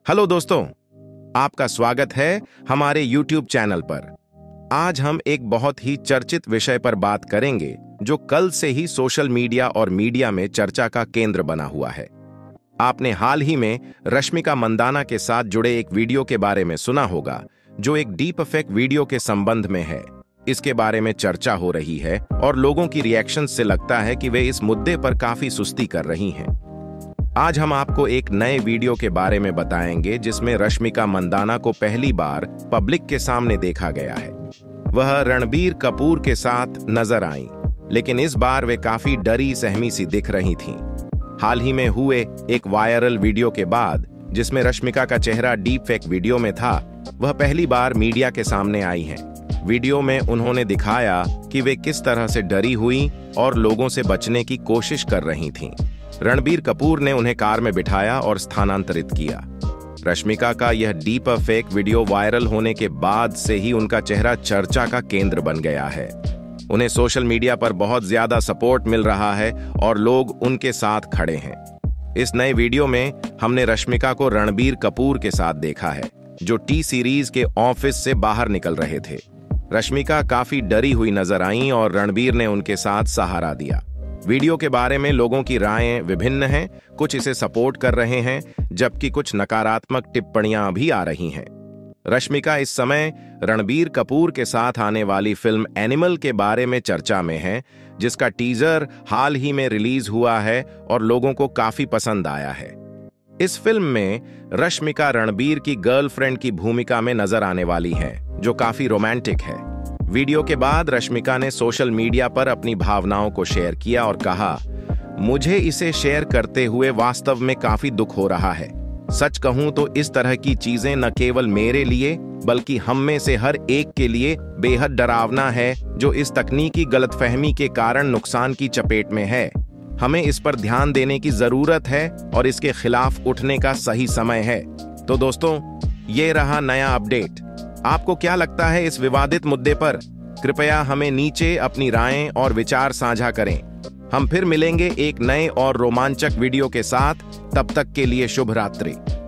Hello दोस्तों, आपका स्वागत है हमारे YouTube चैनल पर। आज हम एक बहुत ही चर्चित विषय पर बात करेंगे जो कल से ही सोशल मीडिया और मीडिया में चर्चा का केंद्र बना हुआ है। आपने हाल ही में रश्मिका मंदाना के साथ जुड़े एक वीडियो के बारे में सुना होगा जो एक डीप फेक वीडियो के संबंध में है। इसके बारे में चर्चा हो रही है और लोगों की रिएक्शन से लगता है कि वे इस मुद्दे पर काफी सुस्ती कर रही हैं। आज हम आपको एक नए वीडियो के बारे में बताएंगे जिसमें रश्मिका मंदाना को पहली बार पब्लिक के सामने देखा गया है। वह रणबीर कपूर के साथ नजर आईं, लेकिन इस बार वे काफी डरी सहमी सी दिख रही थीं। हाल ही में हुए एक वायरल वीडियो के बाद जिसमें रश्मिका का चेहरा डीप फेक वीडियो में था, वह पहली बार मीडिया के सामने आई हैं। वीडियो में उन्होंने दिखाया कि वे किस तरह से डरी हुई और लोगों से बचने की कोशिश कर रही थीं। रणबीर कपूर ने उन्हें कार में बिठाया और स्थानांतरित किया। रश्मिका का यह डीप फेक वीडियो वायरल होने के बाद से ही उनका चेहरा चर्चा का केंद्र बन गया है। उन्हें सोशल मीडिया पर बहुत ज्यादा सपोर्ट मिल रहा है और लोग उनके साथ खड़े हैं। इस नए वीडियो में हमने रश्मिका को रणबीर कपूर के साथ देखा है, जो टी सीरीज के ऑफिस से बाहर निकल रहे थे। रश्मिका काफी डरी हुई नजर आईं और रणबीर ने उनके साथ सहारा दिया। वीडियो के बारे में लोगों की रायें विभिन्न हैं। कुछ इसे सपोर्ट कर रहे हैं जबकि कुछ नकारात्मक टिप्पणियां भी आ रही हैं। रश्मिका इस समय रणबीर कपूर के साथ आने वाली फिल्म एनिमल के बारे में चर्चा में है, जिसका टीजर हाल ही में रिलीज हुआ है और लोगों को काफी पसंद आया है। इस फिल्म में रश्मिका रणबीर की गर्लफ्रेंड की भूमिका में नजर आने वाली है, जो काफी रोमांटिक है। वीडियो के बाद रश्मिका ने सोशल मीडिया पर अपनी भावनाओं को शेयर किया और कहा, मुझे इसे शेयर करते हुए वास्तव में काफी दुख हो रहा है। सच कहूं तो इस तरह की चीजें न केवल मेरे लिए बल्कि हम में से हर एक के लिए बेहद डरावना है, जो इस तकनीकी गलतफहमी के कारण नुकसान की चपेट में है। हमें इस पर ध्यान देने की जरूरत है और इसके खिलाफ उठने का सही समय है। तो दोस्तों, ये रहा नया अपडेट। आपको क्या लगता है इस विवादित मुद्दे पर? कृपया हमें नीचे अपनी रायें और विचार साझा करें। हम फिर मिलेंगे एक नए और रोमांचक वीडियो के साथ। तब तक के लिए शुभ रात्रि।